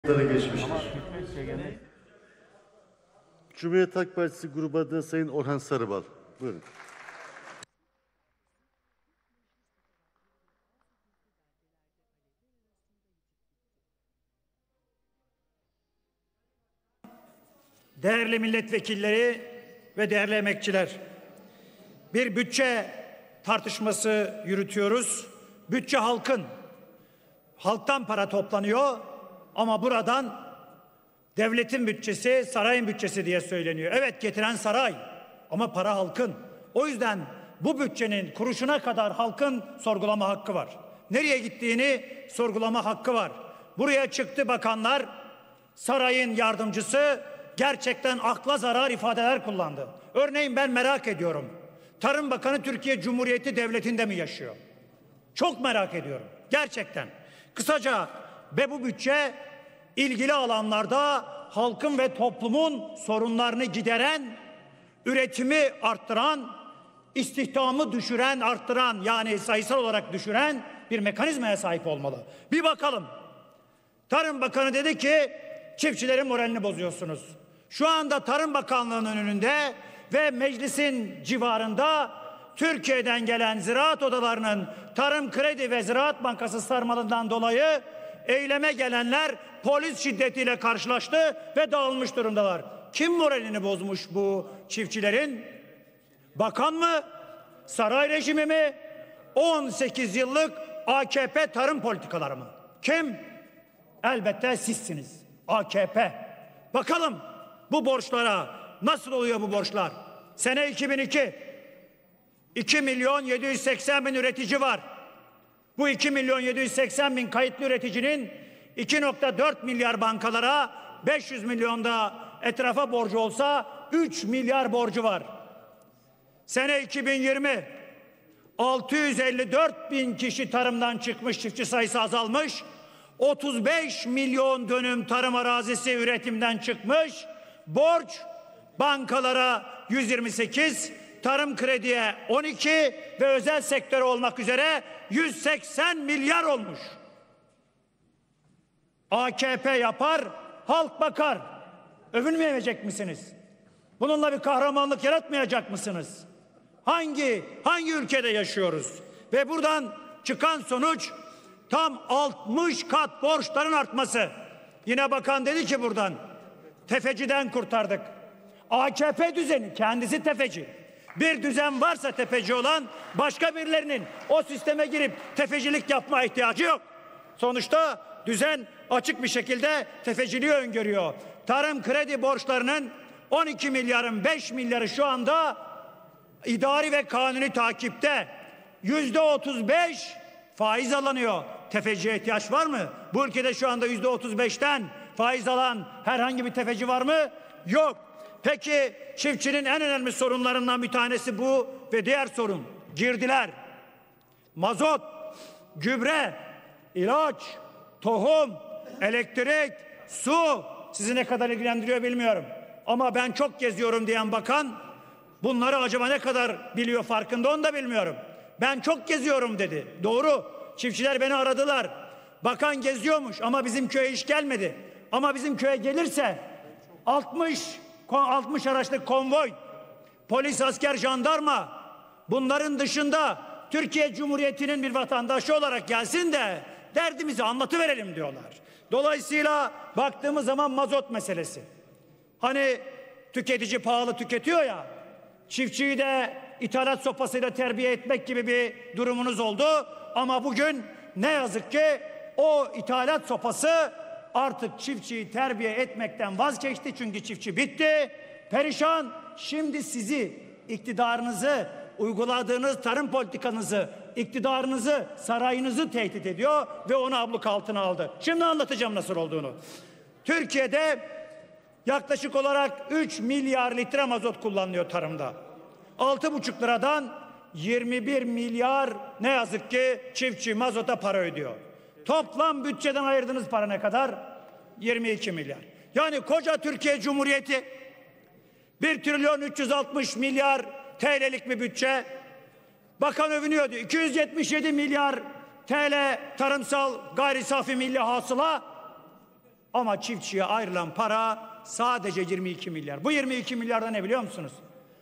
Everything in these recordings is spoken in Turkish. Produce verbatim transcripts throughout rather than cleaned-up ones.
geçmiştir. Cumhuriyet Halk Partisi grubu adına Sayın Orhan Sarıbal. Buyurun. Değerli milletvekilleri ve değerli emekçiler, bir bütçe tartışması yürütüyoruz. Bütçe halkın, halktan para toplanıyor ama buradan devletin bütçesi, sarayın bütçesi diye söyleniyor. Evet, getiren saray ama para halkın. O yüzden bu bütçenin kuruşuna kadar halkın sorgulama hakkı var. Nereye gittiğini sorgulama hakkı var. Buraya çıktı bakanlar, sarayın yardımcısı gerçekten akla zarar ifadeler kullandı. Örneğin ben merak ediyorum. Tarım Bakanı Türkiye Cumhuriyeti Devleti'nde mi yaşıyor? Çok merak ediyorum. Gerçekten. Kısaca ve bu bütçe ilgili alanlarda halkın ve toplumun sorunlarını gideren, üretimi arttıran, istihdamı düşüren, arttıran, yani sayısal olarak düşüren bir mekanizmaya sahip olmalı. Bir bakalım. Tarım Bakanı dedi ki çiftçilerin moralini bozuyorsunuz. Şu anda Tarım Bakanlığı'nın önünde ve meclisin civarında Türkiye'den gelen ziraat odalarının Tarım Kredi ve Ziraat Bankası sarmalından dolayı eyleme gelenler polis şiddetiyle karşılaştı ve dağılmış durumdalar. Kim moralini bozmuş bu çiftçilerin? Bakan mı? Saray rejimi mi? on sekiz yıllık A K P tarım politikaları mı? Kim? Elbette sizsiniz. A K P. Bakalım bu borçlara nasıl oluyor bu borçlar? Sene iki bin iki. iki milyon yedi yüz seksen bin üretici var. Bu iki milyon yedi yüz seksen bin kayıtlı üreticinin iki nokta dört milyar bankalara, beş yüz milyon da etrafa borcu olsa üç milyar borcu var. Sene iki bin yirmi. altı yüz elli dört bin kişi tarımdan çıkmış, çiftçi sayısı azalmış. otuz beş milyon dönüm tarım arazisi üretimden çıkmış. Borç bankalara yüz yirmi sekiz, tarım krediye on iki ve özel sektör olmak üzere yüz seksen milyar olmuş. A K P yapar, halk bakar. Övünmeyecek misiniz? Bununla bir kahramanlık yaratmayacak mısınız? Hangi hangi ülkede yaşıyoruz? Ve buradan çıkan sonuç tam altmış kat borçların artması. Yine bakan dedi ki buradan tefeciden kurtardık. A K P düzeni kendisi tefeci. Bir düzen varsa tefeci olan başka birilerinin o sisteme girip tefecilik yapma ihtiyacı yok. Sonuçta düzen açık bir şekilde tefeciliği öngörüyor. Tarım kredi borçlarının on iki milyarın beş milyarı şu anda idari ve kanuni takipte. Yüzde otuz beş faiz alınıyor. Tefeciye ihtiyaç var mı? Bu ülkede şu anda yüzde otuz beşten faiz alan herhangi bir tefeci var mı? Yok. Peki çiftçinin en önemli sorunlarından bir tanesi bu ve diğer sorun girdiler, mazot, gübre, ilaç, tohum, elektrik, su. Sizi ne kadar ilgilendiriyor bilmiyorum. Ama ben çok geziyorum diyen bakan bunları acaba ne kadar biliyor, farkında, onu da bilmiyorum. Ben çok geziyorum dedi. Doğru. Çiftçiler beni aradılar. Bakan geziyormuş ama bizim köye hiç gelmedi. Ama bizim köye gelirse altmış altmış araçlı konvoy, polis, asker, jandarma, bunların dışında Türkiye Cumhuriyeti'nin bir vatandaşı olarak gelsin de derdimizi anlatıverelim diyorlar. Dolayısıyla baktığımız zaman mazot meselesi. Hani tüketici pahalı tüketiyor ya, çiftçiyi de ithalat sopasıyla terbiye etmek gibi bir durumunuz oldu. Ama bugün ne yazık ki o ithalat sopası artık çiftçiyi terbiye etmekten vazgeçti. Çünkü çiftçi bitti, perişan. Şimdi sizi, iktidarınızı, uyguladığınız tarım politikanızı, iktidarınızı, sarayınızı tehdit ediyor ve onu abluk altına aldı. Şimdi anlatacağım nasıl olduğunu. Türkiye'de yaklaşık olarak üç milyar litre mazot kullanılıyor tarımda. altı buçuk liradan yirmi bir milyar ne yazık ki çiftçi mazota para ödüyor. Toplam bütçeden ayırdığınız para ne kadar? yirmi iki milyar. Yani koca Türkiye Cumhuriyeti bir trilyon üç yüz altmış milyar T L'lik bir bütçe. Bakan övünüyordu. iki yüz yetmiş yedi milyar T L tarımsal gayri safi milli hasıla. Ama çiftçiye ayrılan para sadece yirmi iki milyar. Bu yirmi iki milyarda ne biliyor musunuz?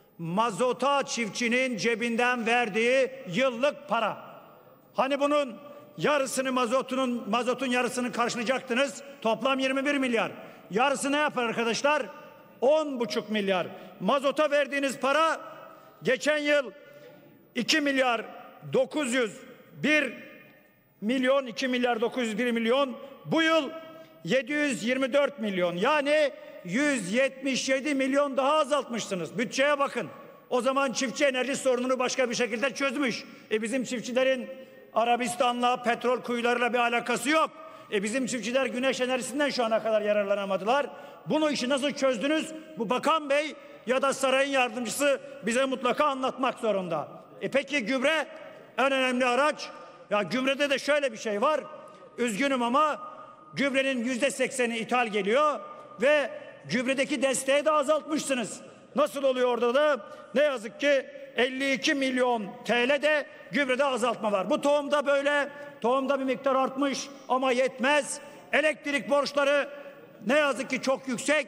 Mazota çiftçinin cebinden verdiği yıllık para. Hani bunun yarısını mazotunun mazotun yarısını karşılayacaktınız. Toplam yirmi bir milyar. Yarısı ne yapar arkadaşlar? on buçuk milyar. Mazota verdiğiniz para geçen yıl iki milyar dokuz yüz bir milyon, iki milyar dokuz yüz bir milyon. Bu yıl yedi yüz yirmi dört milyon. Yani yüz yetmiş yedi milyon daha azaltmışsınız. Bütçeye bakın. O zaman çiftçi enerji sorununu başka bir şekilde çözmüş. E bizim çiftçilerin Arabistan'la, petrol kuyularıyla bir alakası yok. E bizim çiftçiler güneş enerjisinden şu ana kadar yararlanamadılar. Bunu işi nasıl çözdünüz? Bu bakan bey ya da sarayın yardımcısı bize mutlaka anlatmak zorunda. E peki gübre en önemli araç. Ya gübrede de şöyle bir şey var. Üzgünüm ama gübrenin yüzde sekseni ithal geliyor ve gübredeki desteği de azaltmışsınız. Nasıl oluyor orada da? Ne yazık ki elli iki milyon T L'de gübrede azaltma var. Bu tohumda böyle, tohumda bir miktar artmış ama yetmez. Elektrik borçları ne yazık ki çok yüksek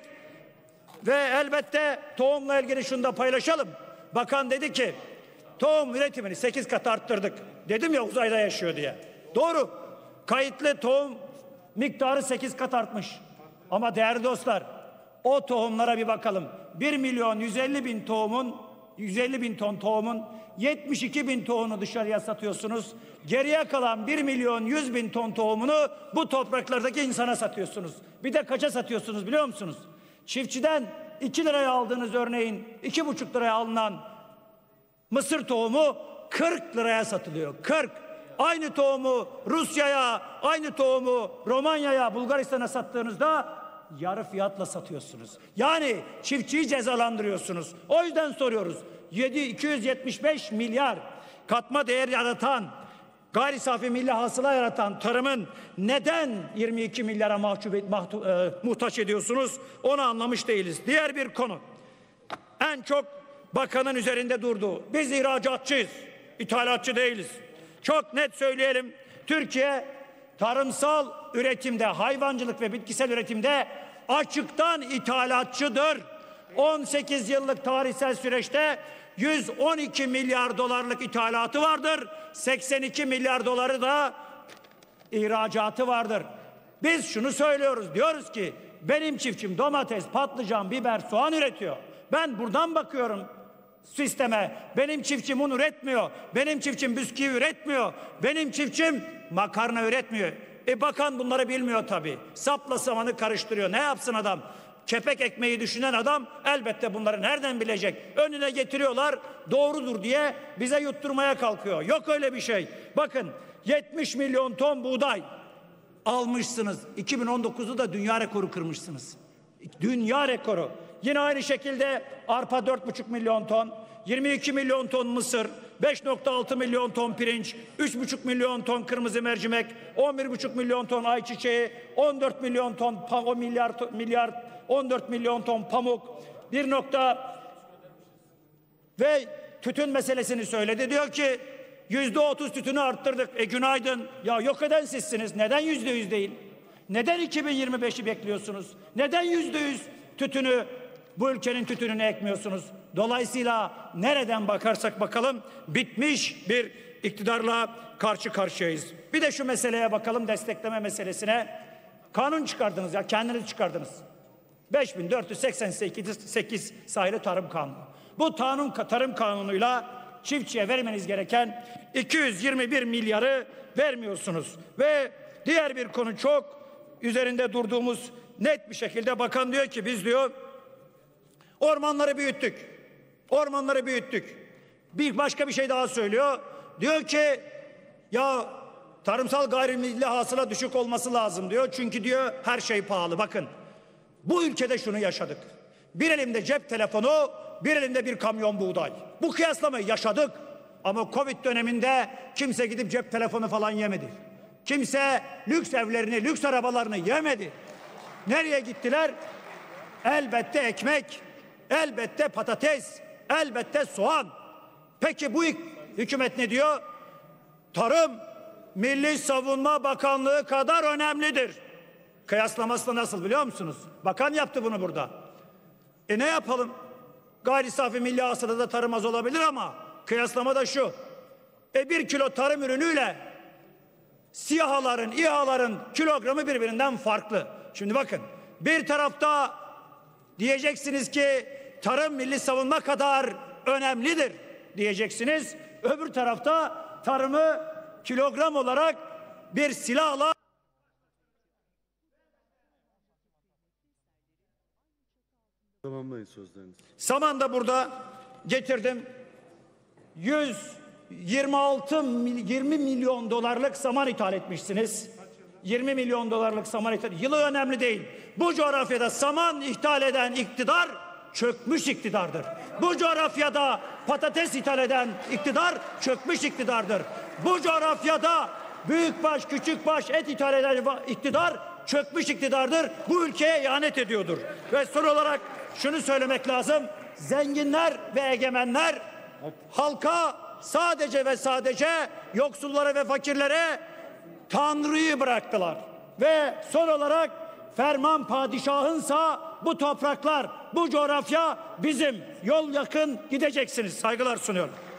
ve elbette tohumla ilgili şunu da paylaşalım. Bakan dedi ki tohum üretimini sekiz kat arttırdık. Dedim ya uzayda yaşıyor diye. Doğru. Kayıtlı tohum miktarı sekiz kat artmış. Ama değerli dostlar, o tohumlara bir bakalım. bir milyon yüz elli bin tohumun, yüz elli bin ton tohumun yetmiş iki bin tohumunu dışarıya satıyorsunuz. Geriye kalan bir milyon yüz bin ton tohumunu bu topraklardaki insana satıyorsunuz. Bir de kaça satıyorsunuz biliyor musunuz? Çiftçiden iki liraya aldığınız örneğin iki buçuk liraya alınan mısır tohumu kırk liraya satılıyor. kırk. Aynı tohumu Rusya'ya, aynı tohumu Romanya'ya, Bulgaristan'a sattığınızda yarı fiyatla satıyorsunuz. Yani çiftçiyi cezalandırıyorsunuz. O yüzden soruyoruz. iki yüz yetmiş beş milyar katma değer yaratan, gayri safi milli hasıla yaratan tarımın neden yirmi iki milyara mahcup et, mahtu, e, muhtaç ediyorsunuz? Onu anlamış değiliz. Diğer bir konu. En çok bakanın üzerinde durduğu. Biz ihracatçıyız, ithalatçı değiliz. Çok net söyleyelim. Türkiye tarımsal üretimde, hayvancılık ve bitkisel üretimde açıktan ithalatçıdır. on sekiz yıllık tarihsel süreçte yüz on iki milyar dolarlık ithalatı vardır. seksen iki milyar doları da ihracatı vardır. Biz şunu söylüyoruz. Diyoruz ki benim çiftçim domates, patlıcan, biber, soğan üretiyor. Ben buradan bakıyorum sisteme. Benim çiftçim un üretmiyor. Benim çiftçim bisküvi üretmiyor. Benim çiftçim makarna üretmiyor. E bakan bunları bilmiyor tabii. Sapla samanı karıştırıyor. Ne yapsın adam? Kepek ekmeği düşünen adam elbette bunları nereden bilecek? Önüne getiriyorlar, doğrudur diye bize yutturmaya kalkıyor. Yok öyle bir şey. Bakın yetmiş milyon ton buğday almışsınız. iki bin on dokuzda da dünya rekoru kırmışsınız. Dünya rekoru. Yine aynı şekilde arpa dört buçuk milyon ton, yirmi iki milyon ton mısır, beş nokta altı milyon ton pirinç, üç buçuk milyon ton kırmızı mercimek, on bir buçuk milyon ton ayçiçeği, on dört milyon ton o milyar milyar on dört milyon ton pamuk, bir nokta ve tütün meselesini söyledi. Diyor ki yüzde otuz tütünü arttırdık. E günaydın. Ya yok eden sizsiniz. Neden yüzde yüz değil? Neden iki bin yirmi beşi bekliyorsunuz? Neden yüzde yüz tütünü, bu ülkenin tütününü ekmiyorsunuz? Dolayısıyla nereden bakarsak bakalım bitmiş bir iktidarla karşı karşıyayız. Bir de şu meseleye bakalım, destekleme meselesine. Kanun çıkardınız ya, kendiniz çıkardınız. beş bin dört yüz seksen sekiz sayılı tarım kanunu. Bu tarım, tarım kanunuyla çiftçiye vermeniz gereken iki yüz yirmi bir milyarı vermiyorsunuz. Ve diğer bir konu çok üzerinde durduğumuz net bir şekilde bakan diyor ki biz diyor ormanları büyüttük. Ormanları büyüttük. Bir başka bir şey daha söylüyor. Diyor ki ya tarımsal gayrimilli hasıla düşük olması lazım diyor. Çünkü diyor her şey pahalı. Bakın bu ülkede şunu yaşadık. Bir elimde cep telefonu, bir elimde bir kamyon buğday. Bu kıyaslamayı yaşadık. Ama Covid döneminde kimse gidip cep telefonu falan yemedi. Kimse lüks evlerini, lüks arabalarını yemedi. Nereye gittiler? Elbette ekmek, elbette patates, elbette soğan. Peki bu hükümet ne diyor? Tarım, Milli Savunma Bakanlığı kadar önemlidir. Kıyaslaması da nasıl biliyor musunuz? Bakan yaptı bunu burada. E ne yapalım? Gayri safi milli hasılada tarım az olabilir ama kıyaslama da şu. E bir kilo tarım ürünüyle SİHA'ların, İHA'ların kilogramı birbirinden farklı. Şimdi bakın, bir tarafta diyeceksiniz ki tarım milli savunma kadar önemlidir diyeceksiniz. Öbür tarafta tarımı kilogram olarak bir silahla Tamamlayın sözlerinizi. saman da burada getirdim. yüz yirmi altı yirmi milyon dolarlık saman ithal etmişsiniz. yirmi milyon dolarlık saman ithal. Yılı önemli değil. Bu coğrafyada saman ithal eden iktidar çökmüş iktidardır. Bu coğrafyada patates ithal eden iktidar çökmüş iktidardır. Bu coğrafyada büyükbaş küçükbaş et ithal eden iktidar çökmüş iktidardır. Bu ülkeye ihanet ediyordur. Ve son olarak şunu söylemek lazım. Zenginler ve egemenler halka sadece ve sadece yoksullara ve fakirlere Tanrı'yı bıraktılar. Ve son olarak ferman padişahınsa bu topraklar, bu coğrafya bizim. Yol yakın, gideceksiniz. Saygılar sunuyorum.